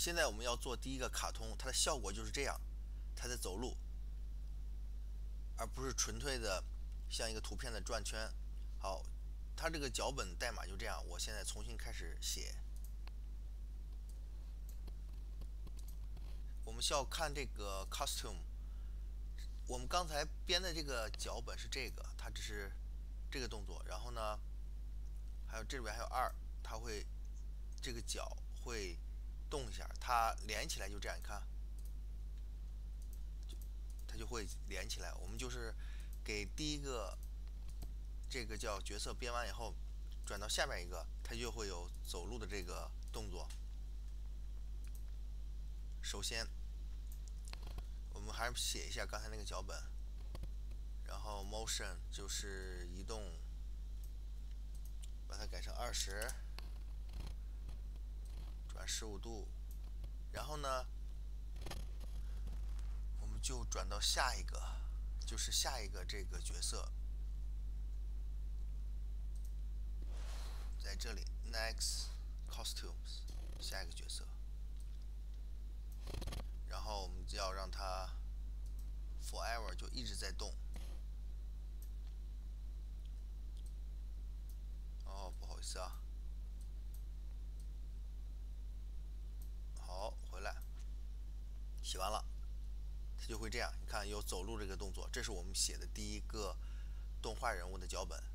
现在我们要做第一个卡通，它的效果就是这样，它在走路，而不是纯粹的像一个图片的转圈。好，它这个脚本代码就这样，我现在重新开始写。我们需要看这个 costume，我们刚才编的这个脚本是这个，它只是这个动作，然后呢，还有这里边还有2，它会这个脚会动一下，它连起来就这样，你看，它就会连起来。我们就是给第一个这个叫角色编完以后，转到下面一个，它就会有走路的这个动作。首先，我们还是写一下刚才那个脚本，然后 motion 就是移动，把它改成20，转15度，然后呢，我们就转到下一个，就是下一个这个角色，在这里 next costumes 下一个角色，然后我们就要让它 forever 就一直在动。哦，不好意思啊。好，回来，写完了，它就会这样。你看有走路这个动作，这是我们写的第一个动画人物的脚本。